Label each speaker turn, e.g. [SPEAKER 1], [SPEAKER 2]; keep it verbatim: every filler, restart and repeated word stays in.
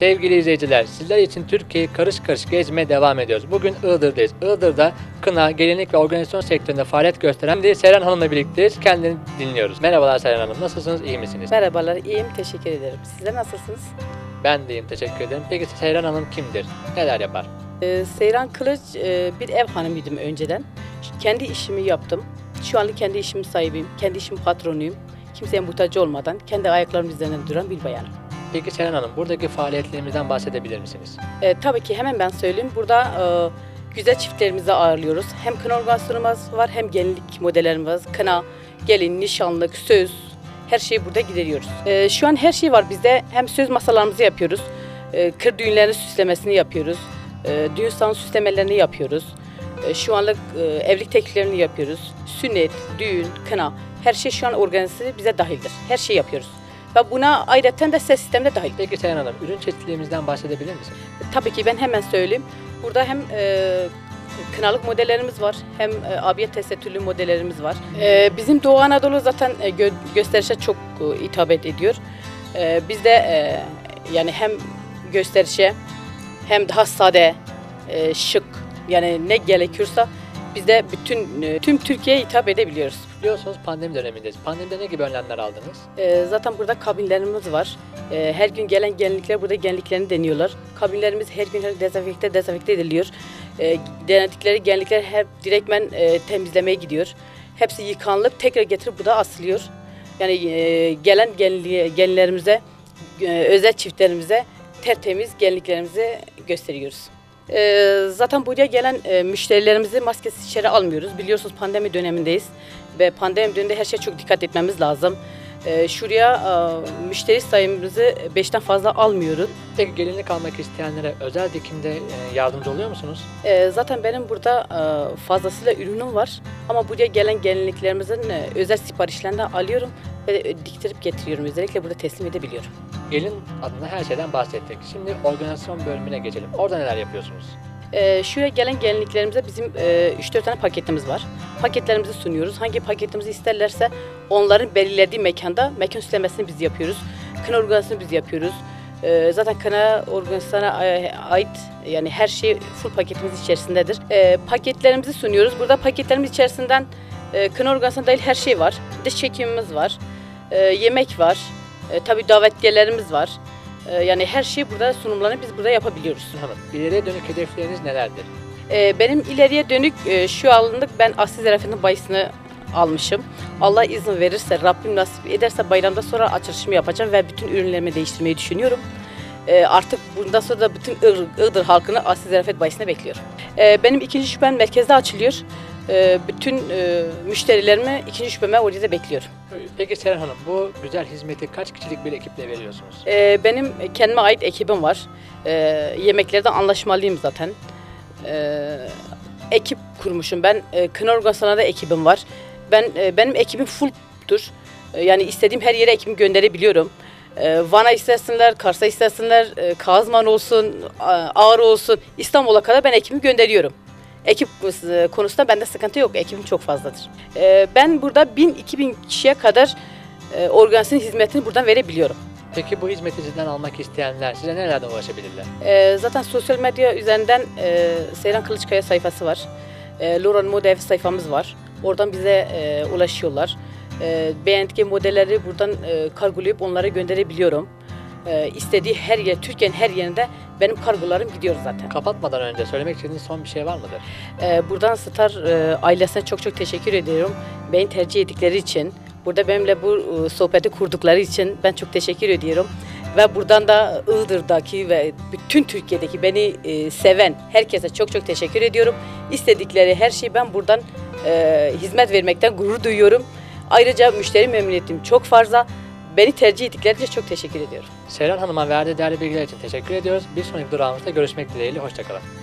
[SPEAKER 1] Sevgili izleyiciler, sizler için Türkiye'yi karış karış gezmeye devam ediyoruz. Bugün Iğdır'dayız. Iğdır'da kına, gelinlik ve organizasyon sektöründe faaliyet gösteren Şimdi Seyran Hanım'la birlikteyiz. Kendini dinliyoruz. Merhabalar Seyran Hanım, nasılsınız, iyi misiniz?
[SPEAKER 2] Merhabalar, iyiyim, teşekkür ederim. Sizler nasılsınız?
[SPEAKER 1] Ben de iyiyim, teşekkür ederim. Peki Seyran Hanım kimdir? Neler yapar?
[SPEAKER 2] Ee, Seyran Kılıç e, bir ev hanımıydım önceden. Kendi işimi yaptım. Şu anlık kendi işimin sahibiyim, kendi işimin patronuyum. Kimseye muhtaç olmadan kendi ayaklarımın üzerinde duran bir bayanım.
[SPEAKER 1] Peki Seyran Hanım, buradaki faaliyetlerimizden bahsedebilir misiniz?
[SPEAKER 2] Ee, tabii ki hemen ben söyleyeyim. Burada e, güzel çiftlerimizi ağırlıyoruz. Hem kına organizasyonumuz var, hem gelinlik modellerimiz var. Kına, gelin, nişanlık, söz, her şeyi burada gideriyoruz. Ee, şu an her şey var bizde. Hem söz masalarımızı yapıyoruz, e, kır düğünlerinin süslemesini yapıyoruz, e, düğün salonu süslemelerini yapıyoruz. E, şu anlık e, evlilik tekliflerini yapıyoruz. Sünnet, düğün, kına, her şey şu an organize bize dahildir. Her şeyi yapıyoruz. Ve buna ayrıca de ses sistemi de dahil.
[SPEAKER 1] Peki Seyran Hanım, ürün çeşitliliğimizden bahsedebilir misiniz?
[SPEAKER 2] Tabii ki ben hemen söyleyeyim. Burada hem e, kınalık modellerimiz var, hem e, abiyet tesettürlü modellerimiz var. E, bizim Doğu Anadolu zaten e, gö gösterişe çok e, hitap ediyor. E, biz de e, yani hem gösterişe hem daha sade, e, şık, yani ne gerekiyorsa biz de bütün e, tüm Türkiye'ye hitap edebiliyoruz.
[SPEAKER 1] Biliyorsunuz pandemi dönemindeyiz. Pandemide ne gibi önlemler aldınız?
[SPEAKER 2] E, zaten burada kabinlerimiz var. E, her gün gelen gelinlikler burada gelinliklerini deniyorlar. Kabinlerimiz her gün her dezenfekte dezenfekte ediliyor. E, denedikleri gelinlikler hep direktmen e, temizlemeye gidiyor. Hepsi yıkanılıp tekrar getirip burada asılıyor. Yani e, gelen gelinliğe, gelinlerimize, e, özel çiftlerimize tertemiz gelinliklerimizi gösteriyoruz. E, zaten buraya gelen e, müşterilerimizi maskesiz içeri almıyoruz. Biliyorsunuz pandemi dönemindeyiz ve pandemi döneminde her şeye çok dikkat etmemiz lazım. E, şuraya e, müşteri sayımızı beşten fazla almıyoruz.
[SPEAKER 1] Peki gelinlik almak isteyenlere özel dikimde e, yardımcı oluyor musunuz?
[SPEAKER 2] E, zaten benim burada e, fazlasıyla ürünüm var ama buraya gelen gelinliklerimizin e, özel siparişlerini alıyorum ve e, diktirip getiriyorum. Özellikle burada teslim edebiliyorum.
[SPEAKER 1] Gelin adına her şeyden bahsettik. Şimdi organizasyon bölümüne geçelim. Orada neler yapıyorsunuz?
[SPEAKER 2] Ee, şuraya gelen gelinliklerimize bizim e, üç dört tane paketimiz var. Paketlerimizi sunuyoruz. Hangi paketimizi isterlerse onların belirlediği mekanda mekan süslemesini biz yapıyoruz. Kına organizasyonu biz yapıyoruz. Ee, zaten kına organizasyona ait yani her şey full paketimiz içerisindedir. Ee, paketlerimizi sunuyoruz. Burada paketlerimiz içerisinden e, kına organizasyona dahil her şey var. Dış çekimimiz var. E, yemek var. E, tabii davetiyelerimiz var. Yani her şeyi burada sunumlarını biz burada yapabiliyoruz.
[SPEAKER 1] Hanım, ileriye dönük hedefleriniz nelerdir?
[SPEAKER 2] Ee, benim ileriye dönük e, şu anlık ben Asli Zarafet'in bayisini almışım. Allah izin verirse, Rabbim nasip ederse bayramda sonra açılışımı yapacağım ve bütün ürünlerimi değiştirmeyi düşünüyorum. Ee, artık bundan sonra da bütün Iğdır halkını Asli Zarafet bayisine bekliyorum. Ee, benim ikinci şubem merkezde açılıyor. Ee, bütün e, müşterilerimi ikinci şubeme orada da bekliyorum.
[SPEAKER 1] Peki Seyran Hanım, bu güzel hizmeti kaç kişilik bir ekiple veriyorsunuz?
[SPEAKER 2] Ee, benim kendime ait ekibim var. Ee, yemeklerde anlaşmalıyım zaten. Ee, ekip kurmuşum ben. Ee, kına organizasyonunda ekibim var. Ben e, benim ekibim full'dur. Ee, yani istediğim her yere ekibimi gönderebiliyorum. Ee, Van'a istesinler, Kars'a istesinler, e, Kazman olsun, Ağrı olsun, İstanbul'a kadar ben ekibimi gönderiyorum. Ekip konusunda bende sıkıntı yok. Ekibim çok fazladır. Ee, ben burada bin iki bin kişiye kadar e, organizasyon hizmetini buradan verebiliyorum.
[SPEAKER 1] Peki bu hizmeti sizden almak isteyenler size nelerden ulaşabilirler?
[SPEAKER 2] Ee, zaten sosyal medya üzerinden e, Seyran Kılıçkaya sayfası var. E, Loran Moda Ev sayfamız var. Oradan bize e, ulaşıyorlar. E, beğendikleri modelleri buradan e, kargolayıp onlara gönderebiliyorum. E, istediği her yer, Türkiye'nin her yerinde benim kargolarım gidiyor zaten.
[SPEAKER 1] Kapatmadan önce söylemek istediğiniz son bir şey var mıdır?
[SPEAKER 2] E, buradan Star e, ailesine çok çok teşekkür ediyorum. Beni tercih ettikleri için, burada benimle bu e, sohbeti kurdukları için ben çok teşekkür ediyorum. Ve buradan da Iğdır'daki ve bütün Türkiye'deki beni e, seven herkese çok çok teşekkür ediyorum. İstedikleri her şeyi ben buradan e, hizmet vermekten gurur duyuyorum. Ayrıca müşteri memnuniyetim çok fazla. Beni tercih ettikleri için çok teşekkür ediyorum.
[SPEAKER 1] Seyran Hanım'a verdiği değerli bilgiler için teşekkür ediyoruz. Bir sonraki durağımızda görüşmek dileğiyle. Hoşça kalın.